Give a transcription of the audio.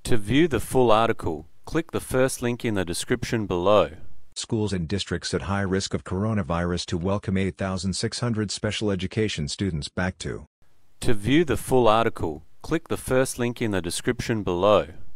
To view the full article, click the first link in the description below. Schools and districts at high risk of coronavirus to welcome 8,600 special education students back to. To view the full article, click the first link in the description below.